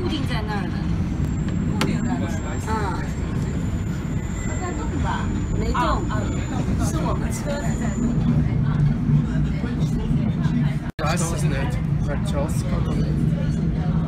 固定在那儿的。 固定在那儿。 嗯。 它在动吧？ 没动，是我们车子在动。 Ich weiß es nicht. Francesco oder nicht?